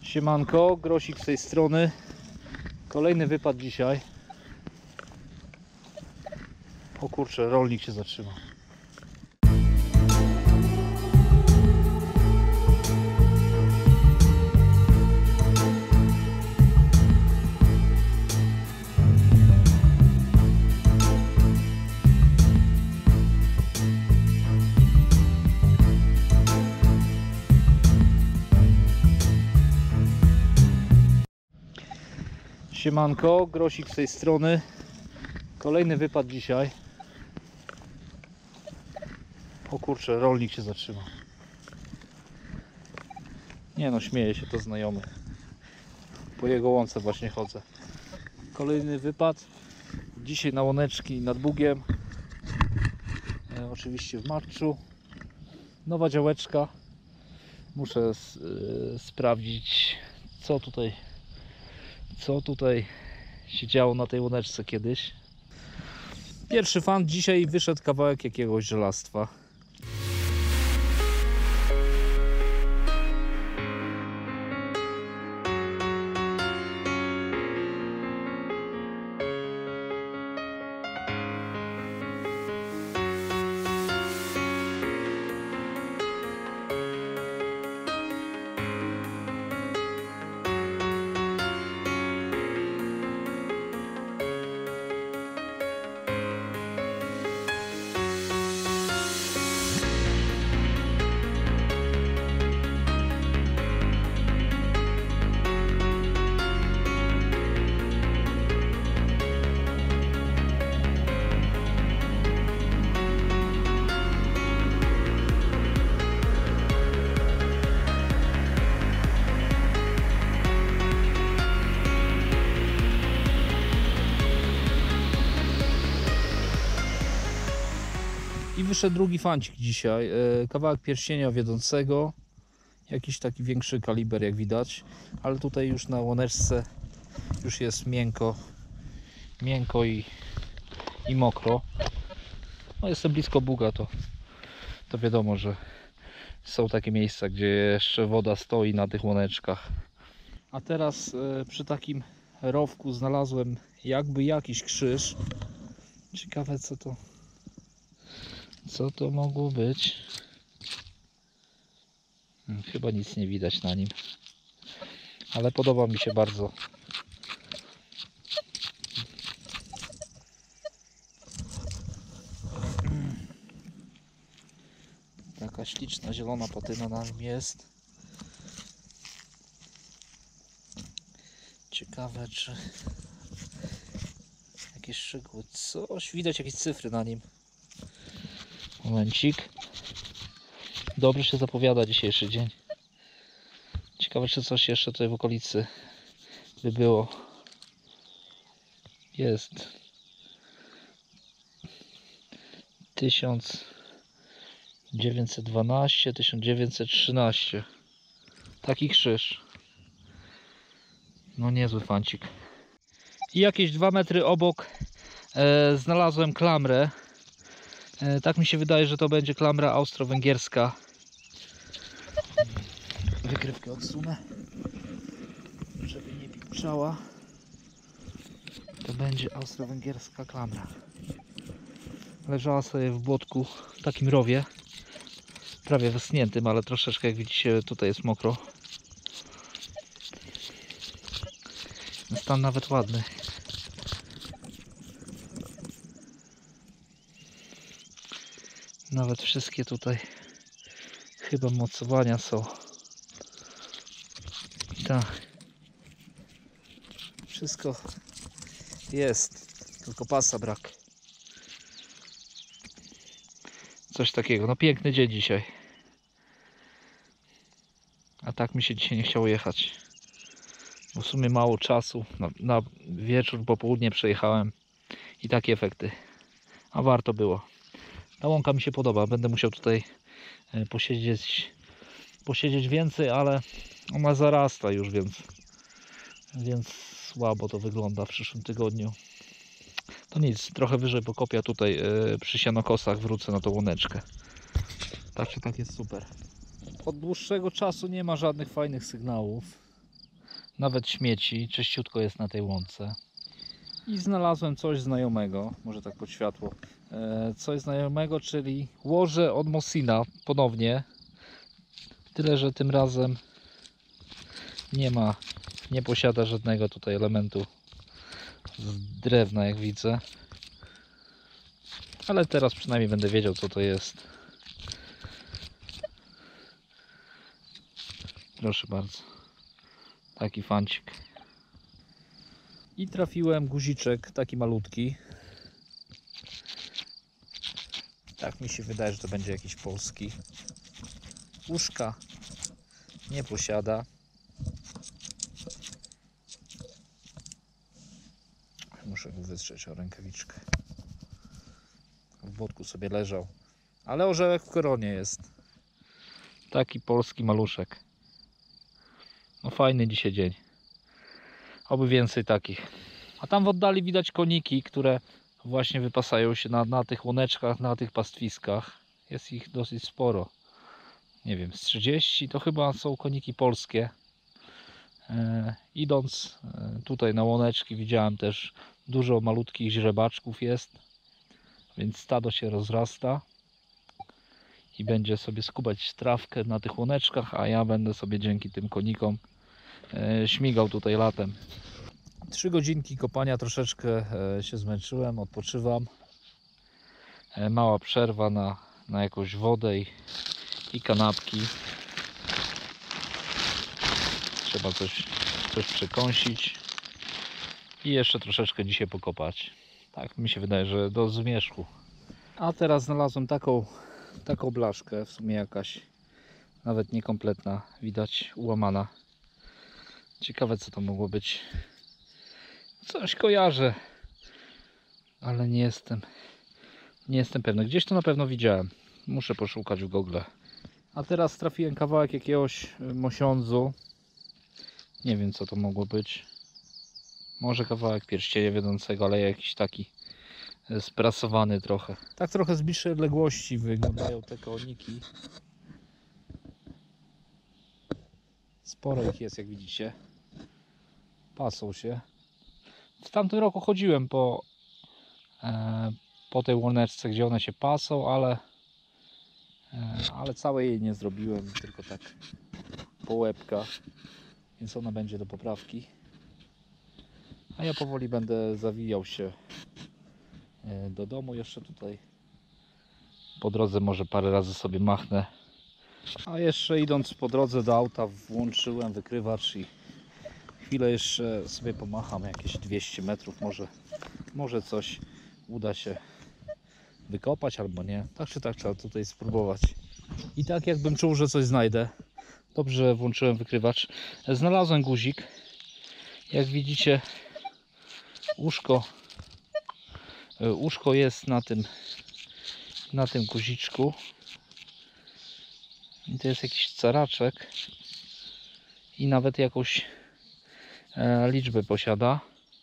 Siemanko, Grosik z tej strony. Kolejny wypad dzisiaj. O kurczę, rolnik się zatrzymał. Siemanko, Grosik z tej strony. Kolejny wypad dzisiaj. O kurczę, rolnik się zatrzymał. Nie no, śmieje się, to znajomy. Po jego łące właśnie chodzę. Kolejny wypad. Dzisiaj na łoneczki nad Bugiem. Oczywiście w Marczu. Nowa działeczka. Muszę sprawdzić, co tutaj się działo na tej łoneczce kiedyś. Pierwszy fan, dzisiaj wyszedł kawałek jakiegoś żelastwa. I wyszedł drugi fancik dzisiaj, kawałek pierścienia wiodącego, jakiś taki większy kaliber jak widać, ale tutaj już na łoneczce już jest miękko i mokro. No jestem blisko Buga, to wiadomo, że są takie miejsca, gdzie jeszcze woda stoi na tych łoneczkach. A teraz przy takim rowku znalazłem jakby jakiś krzyż. Ciekawe co to mogło być? Chyba nic nie widać na nim, ale podoba mi się bardzo. Taka śliczna zielona patyna na nim jest. Ciekawe, czy jakieś szczegóły, coś widać, jakieś cyfry na nim. Momencik. Dobrze się zapowiada dzisiejszy dzień. Ciekawe, czy coś jeszcze tutaj w okolicy by było. Jest 1912, 1913. Taki krzyż. No niezły fancik. I jakieś 2 metry obok znalazłem klamrę. Tak mi się wydaje, że to będzie klamra austro-węgierska. Wykrywkę odsunę, żeby nie pipczała. To będzie austro-węgierska klamra. Leżała sobie w błotku, w takim rowie, prawie wyschniętym, ale troszeczkę, jak widzicie, tutaj jest mokro. Stan nawet ładny. Nawet wszystkie tutaj chyba mocowania są. Tak. Wszystko jest, tylko pasa brak. Coś takiego. No piękny dzień dzisiaj. A tak mi się dzisiaj nie chciało jechać. Bo w sumie mało czasu. Na wieczór, popołudnie przejechałem i takie efekty. A warto było. Ta łąka mi się podoba. Będę musiał tutaj posiedzieć więcej, ale ona zarasta już, więc słabo to wygląda w przyszłym tygodniu. To nic, trochę wyżej pokopię, tutaj przy sianokosach wrócę na tą łoneczkę. Tak czy tak jest super. Od dłuższego czasu nie ma żadnych fajnych sygnałów. Nawet śmieci, czyściutko jest na tej łące. I znalazłem coś znajomego, może tak pod światło, coś znajomego, czyli łoże od Mosina ponownie. Tyle, że tym razem nie posiada żadnego tutaj elementu z drewna, jak widzę. Ale teraz przynajmniej będę wiedział, co to jest. Proszę bardzo. Taki fancik. I trafiłem guziczek, taki malutki. Tak mi się wydaje, że to będzie jakiś polski. Uszka nie posiada. Muszę go wystrzeć o rękawiczkę. W błotku sobie leżał. Ale orzełek w koronie jest. Taki polski maluszek. No fajny dzisiaj dzień. Oby więcej takich. A tam w oddali widać koniki, które właśnie wypasają się na tych łoneczkach, na tych pastwiskach. Jest ich dosyć sporo. Nie wiem, z 30 to chyba są koniki polskie. Idąc tutaj na łoneczki widziałem też dużo malutkich źrebaczków jest. Więc stado się rozrasta. I będzie sobie skubać trawkę na tych łoneczkach, a ja będę sobie dzięki tym konikom śmigał tutaj latem. 3 godzinki kopania, troszeczkę się zmęczyłem, odpoczywam. Mała przerwa na jakąś wodę i kanapki. Trzeba coś przekąsić i jeszcze troszeczkę dzisiaj pokopać. Tak mi się wydaje, że do zmierzchu. A teraz znalazłem taką blaszkę, w sumie jakaś nawet niekompletna, widać ułamana. Ciekawe, co to mogło być. Coś kojarzę, ale nie jestem pewny. Gdzieś to na pewno widziałem. Muszę poszukać w Google. A teraz trafiłem kawałek jakiegoś mosiądzu. Nie wiem, co to mogło być. Może kawałek pierścienia wiodącego, ale jakiś taki sprasowany trochę. Tak trochę z bliższej odległości wyglądają te koniki. Sporo ich jest, jak widzicie. Pasą się. W tamtym roku chodziłem po tej łoneczce, gdzie one się pasą, ale całej jej nie zrobiłem, tylko tak po łebkach, więc ona będzie do poprawki. A ja powoli będę zawijał się do domu. Jeszcze tutaj po drodze może parę razy sobie machnę. A jeszcze idąc po drodze do auta włączyłem wykrywacz i chwilę jeszcze sobie pomacham, jakieś 200 metrów, może coś uda się wykopać albo nie. Tak czy tak trzeba tutaj spróbować. I tak jakbym czuł, że coś znajdę. Dobrze włączyłem wykrywacz. Znalazłem guzik. Jak widzicie, uszko jest na tym guziczku. I to jest jakiś caraczek. I nawet jakąś liczbę posiada.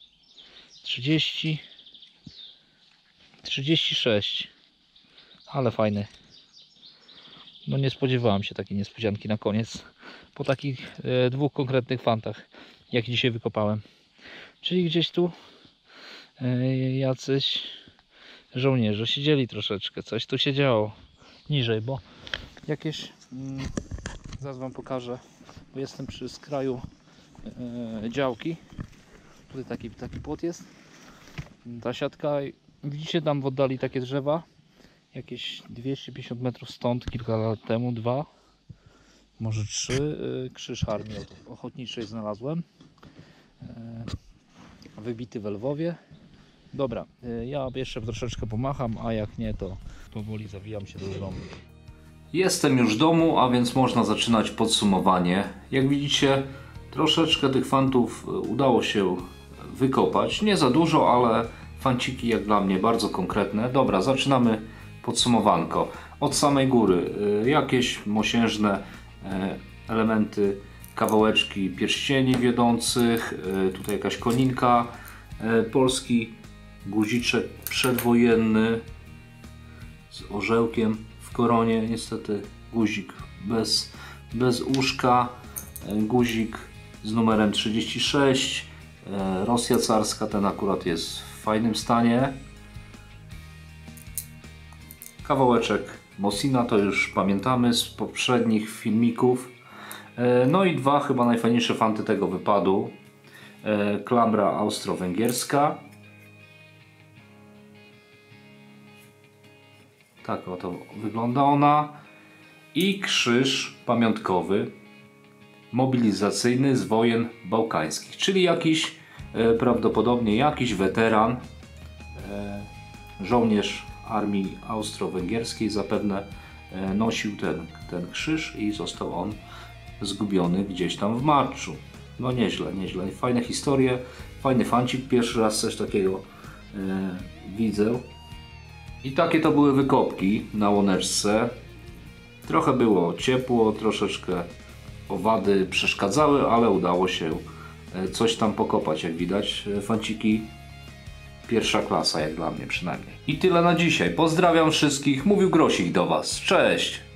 36. Ale fajny. No nie spodziewałem się takiej niespodzianki na koniec. Po takich 2 konkretnych fantach, jak dzisiaj wykopałem. Czyli gdzieś tu jacyś żołnierze siedzieli troszeczkę. Coś tu się działo niżej, bo jakieś... zaraz wam pokażę, bo jestem przy skraju działki. Tutaj taki płot jest. Ta siatka, widzicie tam w oddali takie drzewa? Jakieś 250 metrów stąd, kilka lat temu, 2, może 3, krzyż armii ochotniczej znalazłem. Wybity w Lwowie. Dobra, ja jeszcze troszeczkę pomacham, a jak nie, to powoli zawijam się do domu. Jestem już w domu, a więc można zaczynać podsumowanie. Jak widzicie, troszeczkę tych fantów udało się wykopać. Nie za dużo, ale fanciki jak dla mnie bardzo konkretne. Dobra, zaczynamy podsumowanko. Od samej góry jakieś mosiężne elementy, kawałeczki pierścieni wiodących, tutaj jakaś koninka, polski guziczek przedwojenny z orzełkiem w koronie, niestety guzik bez uszka, guzik z numerem 36. Rosja carska, ten akurat jest w fajnym stanie. Kawałeczek Mosina, to już pamiętamy z poprzednich filmików. No i dwa chyba najfajniejsze fanty tego wypadu. Klamra austro-węgierska. Tak oto wygląda ona. I krzyż pamiątkowy mobilizacyjny z wojen bałkańskich, czyli jakiś prawdopodobnie jakiś weteran, żołnierz armii austro-węgierskiej zapewne nosił ten krzyż i został on zgubiony gdzieś tam w marczu. No nieźle, nieźle. Fajne historie, fajny fancik, pierwszy raz coś takiego widzę. I takie to były wykopki na łoneczce. Trochę było ciepło, troszeczkę owady przeszkadzały, ale udało się coś tam pokopać, jak widać. Fanciki pierwsza klasa, jak dla mnie przynajmniej. I tyle na dzisiaj. Pozdrawiam wszystkich. Mówił Grosik do Was. Cześć!